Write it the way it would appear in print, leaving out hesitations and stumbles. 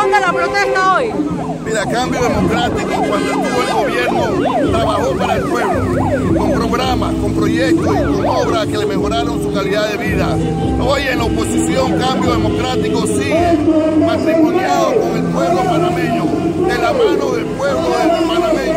razón de la protesta hoy? Mira, Cambio Democrático, cuando estuvo el gobierno, trabajó para el pueblo, con programas, con proyectos y con obras que le mejoraron su calidad de vida. Hoy en la oposición, Cambio Democrático sigue matrimoniado con el pueblo panameño, de la mano del pueblo de Panamá.